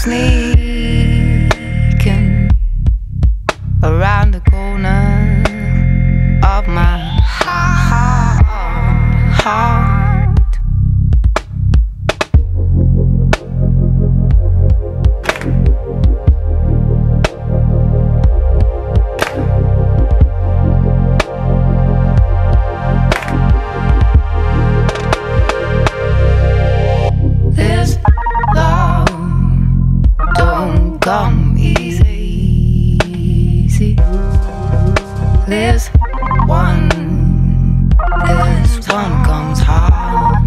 sneaking around the corner of my heart. This love don't come easy. This one comes hard.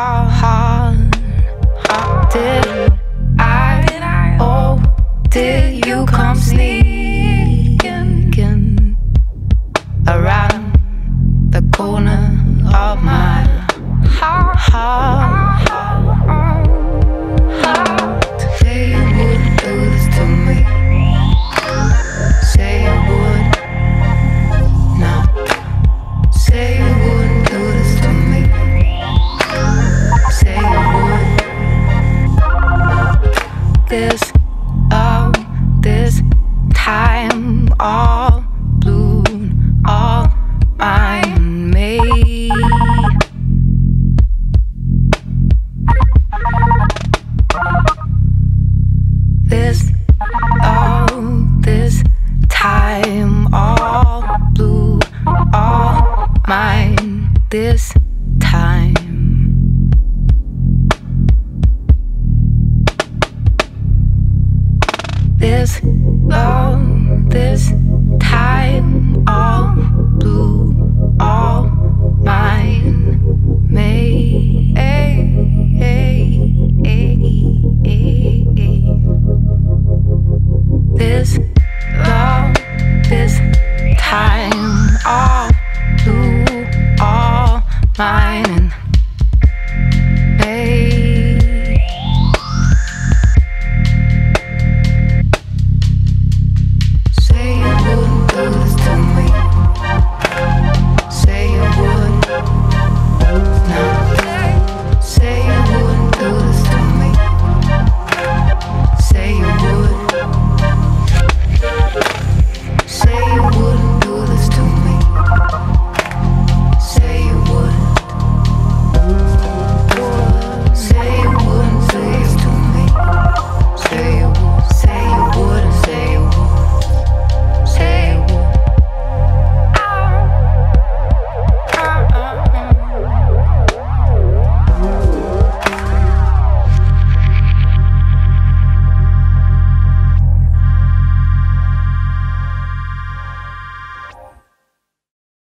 Did you come sneaking around the corner of my heart? Say you wouldn't do this to me. Say you would not. Say you wouldn't do this to me. Say you would. This time all blue, all mine made. This time all blue, all mine. This time. This time all blue, all mine made. This time all blue, all mine.